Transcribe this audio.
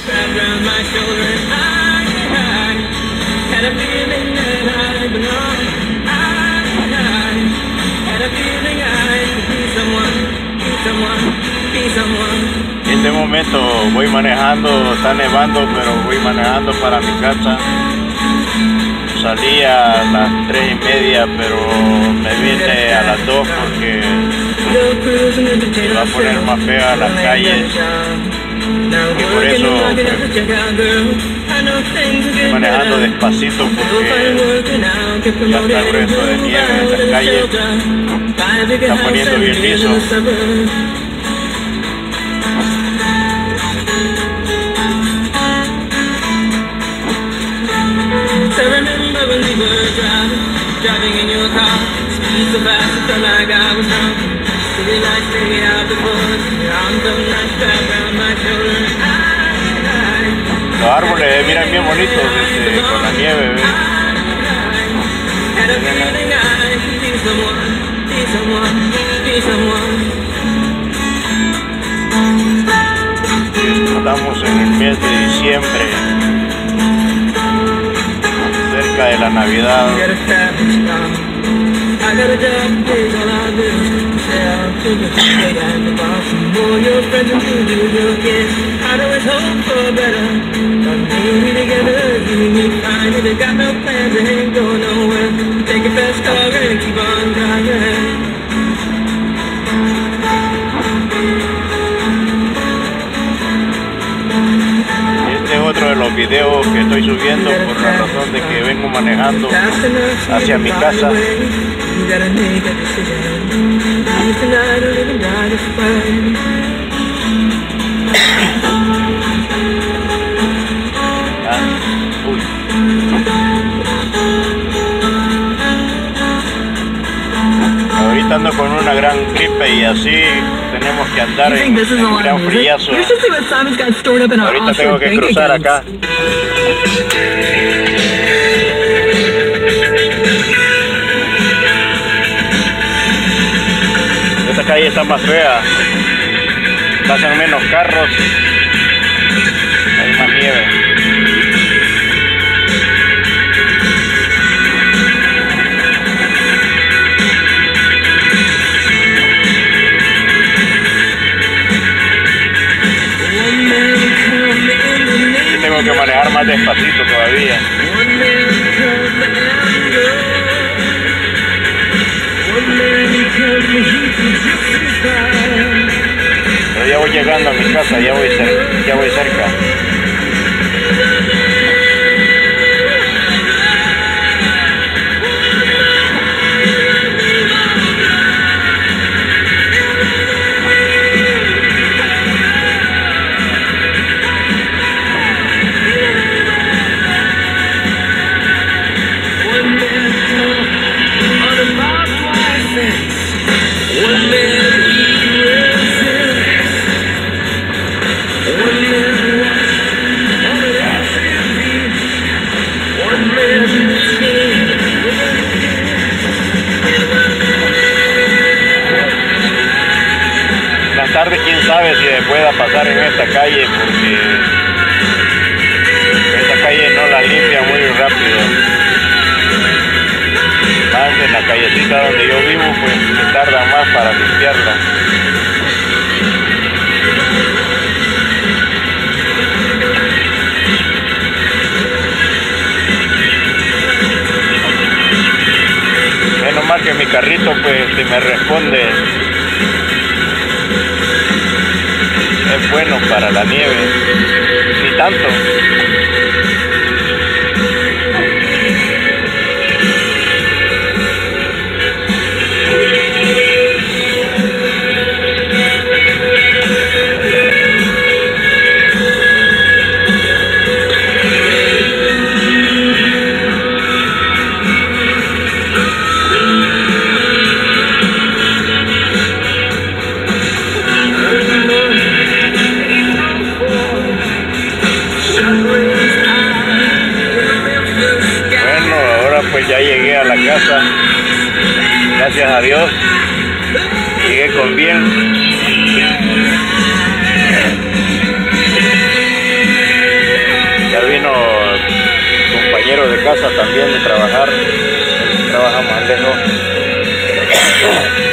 wrapped around my shoulder. I had a feeling that I belonged. I had a feeling I could be someone, be someone, be someone. En este momento voy manejando, está nevando, pero voy manejando para mi casa. Salí a las 3:30, pero me vine a las 2 porque se va a poner más fea las calles. Y por eso estoy manejando despacito porque ya está grueso de nieve en las calles. Se está poniendo bien liso. When we were driving in your car, speed so fast it felt like I was drunk. City lights lay out before us, your arms felt like wrapped around my shoulder. Los árboles miran bien bonitos con la nieve, ¿ves? Had a feeling I could be someone, be someone, be someone. Estamos en el mes de diciembre, cerca de la Navidad. Este es otro de los videos que estoy subiendo por la razón de que vengo manejando hacia mi casa. Ahorita ando con una gran gripe y así tenemos que andar en un gran frillazo. Ahorita tengo que cruzar acá. Esta calle está más fea, pasan menos carros, hay más nieve. Y tengo que manejar más despacito todavía. Pero ya voy llegando a mi casa, ya voy cerca. Más tarde quién sabe si se pueda pasar en esta calle, porque esta calle no la limpia muy rápido. Más en la callecita donde yo vivo, pues se tarda más para limpiarla. Menos mal que mi carrito pues si me responde es bueno para la nieve, ni tanto. Pues ya llegué a la casa, gracias a Dios, llegué con bien. también de trabajar. Él trabaja más lejos.